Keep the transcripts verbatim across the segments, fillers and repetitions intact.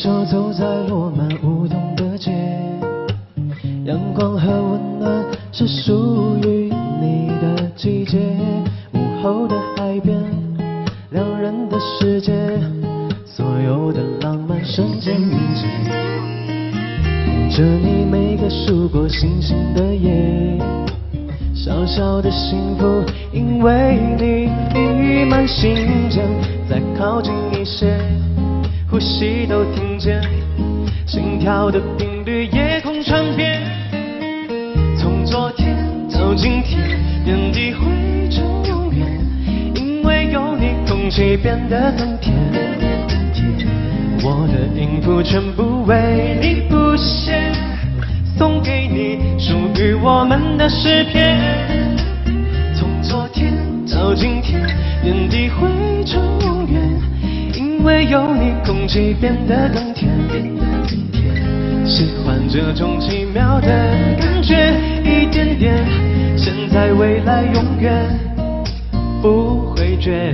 手走在落满梧桐的街，阳光和温暖是属于你的季节。午后的海边，两人的世界，所有的浪漫瞬间凝结。陪着你每个数过星星的夜，小小的幸福因为你弥漫心间。再靠近一些，呼吸都听见，心跳的频率夜空传遍。从昨天到今天，遍地汇成永远，因为有你，空气变得更甜。我的音符全部为你谱写，送给你属于我们的诗篇。从昨天到今天，遍地汇成永远，因为有你，空气变得更甜。喜欢这种奇妙的感觉，一点点，现在未来永远不会倦。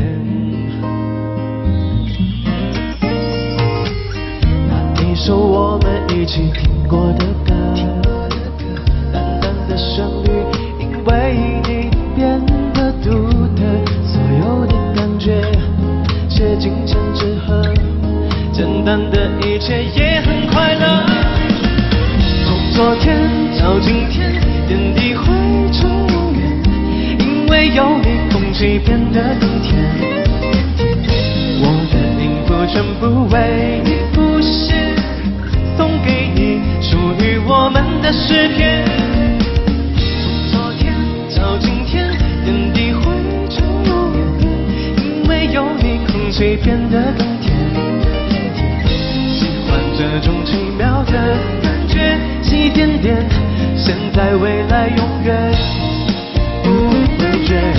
那一首我们一起听过的歌，淡淡的旋律，因为你变得独特。所有的感觉写进千纸鹤，简单的一切也很快乐。从昨天到今天，点滴汇成永远，因为有你，空气变得更甜。我的音符全部为你谱写，送给你属于我们的诗篇。从昨天到今天，点滴汇成永远，因为有你，空气变得更甜。喜欢这种奇妙的感觉，一点点，现在未来永远不会倦。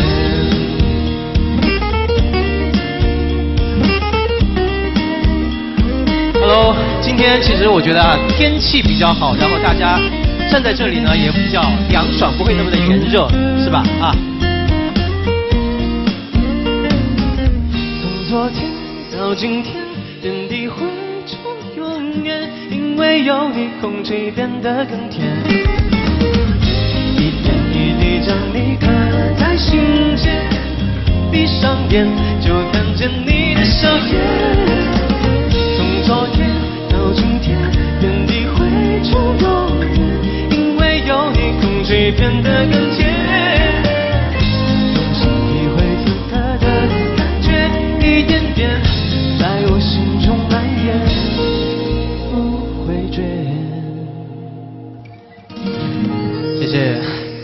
Hello， 今天其实我觉得啊，天气比较好，然后大家站在这里呢也比较凉爽，不会那么的炎热，是吧？啊。 从昨天到今天，点滴汇成永远，因为有你，空气变得更甜。一点一滴将你刻在心间，闭上眼就看见你的笑颜。从昨天到今天，点滴汇成永远，因为有你，空气变得更甜。用心体会此刻的感觉，一点点在我心中蔓延，不会倦。 谢谢，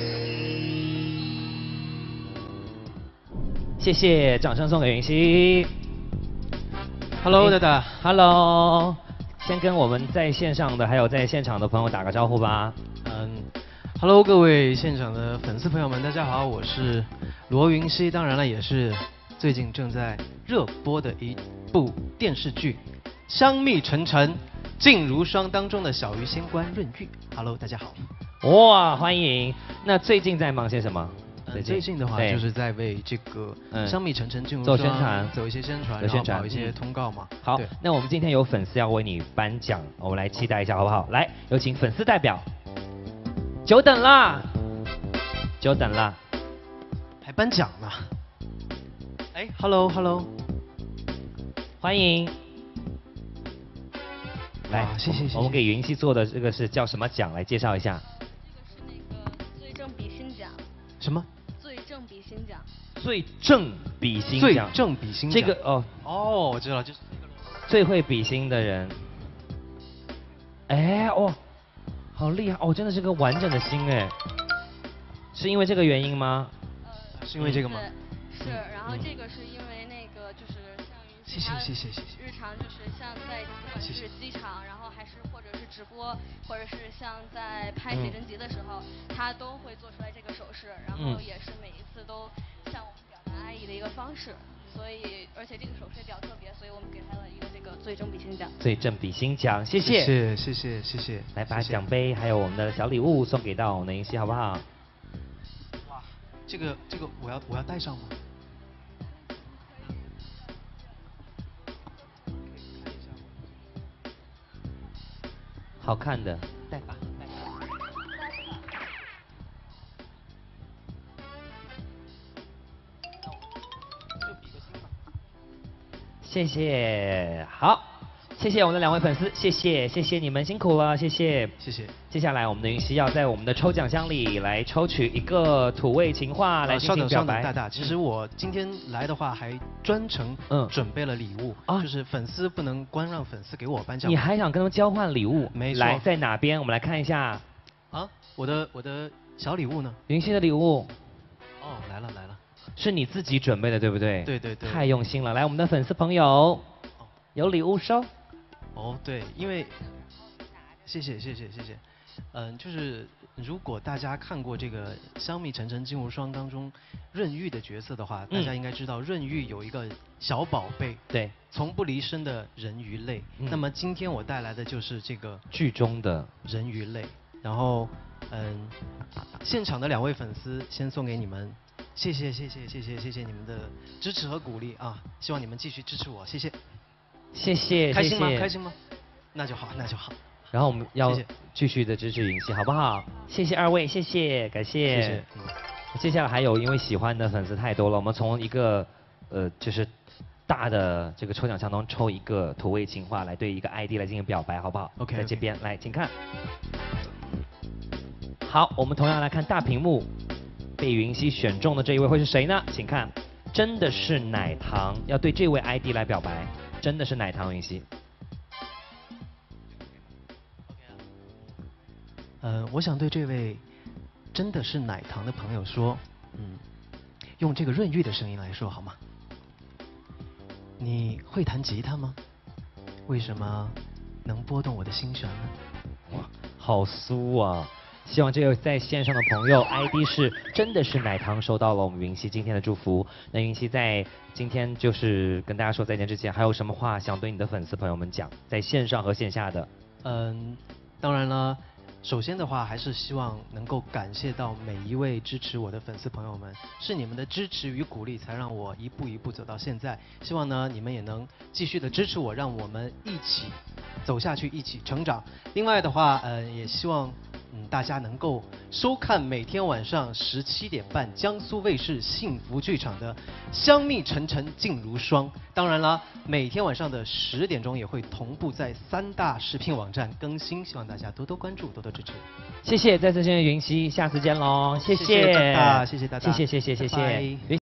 谢谢，掌声送给云溪。 Hello， 大大 ，Hello， 先跟我们在线上的还有在现场的朋友打个招呼吧。 嗯 ，Hello， 各位现场的粉丝朋友们，大家好，我是罗云熙，当然了，也是最近正在热播的一部电视剧《香蜜沉沉烬如霜》当中的小鱼仙官润玉。Hello， 大家好。 哇，欢迎。那最近在忙些什么？ 嗯、最近的话就是在为这个《香蜜沉沉烬如霜》 做宣传， 走一些宣传， 有宣传， 跑一些通告嘛。 好，那我们今天有粉丝要为你颁奖，我们来期待一下好不好？来，有请粉丝代表。久等啦，久等啦， 还颁奖呢。哎 ，Hello Hello， 欢迎。来， 谢谢谢谢。 我们给云溪做的这个是叫什么奖？来介绍一下。 这个是那个最正比心奖。 什么？ 最正比心奖。 最正比心奖。 最正比心奖。 这个哦哦，我知道，就是那个最会比心的人。哎哇，好厉害哦！真的是个完整的心哎。是因为这个原因吗？ 呃，是因为这个吗？ 是，是然后这个是因为那个就是像于谢谢谢谢谢谢。 日常就是像在不管是机场，然后还是或者是直播，或者是像在拍写真集的时候，他都会做出来这个手势，然后也是每一次都向我们表达爱意的一个方式。所以，而且这个手势也比较特别，所以我们给他了一个这个最正比心奖。 最正比心奖，谢谢。 谢谢谢谢谢谢。 来把奖杯还有我们的小礼物送给到我们的云溪，好不好？ 哇，这个这个我要我要带上吗？ 好看的，带吧。谢谢，好，谢谢我们的两位粉丝，谢谢，谢谢你们辛苦了，谢谢， 谢谢。 接下来我们的云溪要在我们的抽奖箱里来抽取一个土味情话来进行表白。 稍等，稍等，大大，其实我今天来的话还专程嗯准备了礼物，啊，就是粉丝不能光让粉丝给我颁奖。 你还想跟他们交换礼物？ 没错。 来，在哪边？我们来看一下。 啊，我的我的小礼物呢？ 云溪的礼物。 哦，来了来了。 是你自己准备的，对不对？ 对对对。 太用心了，来，我们的粉丝朋友，有礼物收。 哦，对，因为，谢谢谢谢谢谢，嗯，就是如果大家看过这个《香蜜沉沉烬如霜》当中润玉的角色的话，大家应该知道润玉有一个小宝贝， 对， 从不离身的人鱼泪。那么今天我带来的就是这个剧中的人鱼泪，然后嗯，现场的两位粉丝先送给你们。谢谢谢谢谢谢谢谢你们的支持和鼓励啊！希望你们继续支持我，谢谢。 谢谢， 开心吗？开心吗？那就好，那就好。 然后我们要继续的支持云溪，好不好？谢谢二位，谢谢，感谢。 谢谢。嗯、 接下来还有因为喜欢的粉丝太多了，我们从一个呃就是大的这个抽奖箱中抽一个土味情话来对一个 I D 来进行表白，好不好 ？OK， 在这边来，请看。好，我们同样来看大屏幕。被云溪选中的这一位会是谁呢？请看，真的是奶糖，要对这位 I D 来表白，真的是奶糖云溪。 呃，我想对这位真的是奶糖的朋友说，嗯，用这个润玉的声音来说好吗？你会弹吉他吗？为什么能拨动我的心弦呢？ 哇，好酥啊！希望这位在线上的朋友 I D 是真的是奶糖收到了我们云溪今天的祝福。那云溪在今天就是跟大家说再见之前，还有什么话想对你的粉丝朋友们讲？在线上和线下的。 嗯，当然了，首先的话还是希望能够感谢到每一位支持我的粉丝朋友们，是你们的支持与鼓励才让我一步一步走到现在。希望呢你们也能继续的支持我，让我们一起走下去，一起成长。另外的话，呃，也希望。嗯，大家能够收看每天晚上十七点半江苏卫视幸福剧场的《香蜜沉沉烬如霜》。当然了，每天晚上的十点钟也会同步在三大视频网站更新，希望大家多多关注，多多支持。 谢谢，再次谢谢云溪，下次见喽，谢谢， 谢谢大大，谢谢大大， 谢谢谢谢谢谢。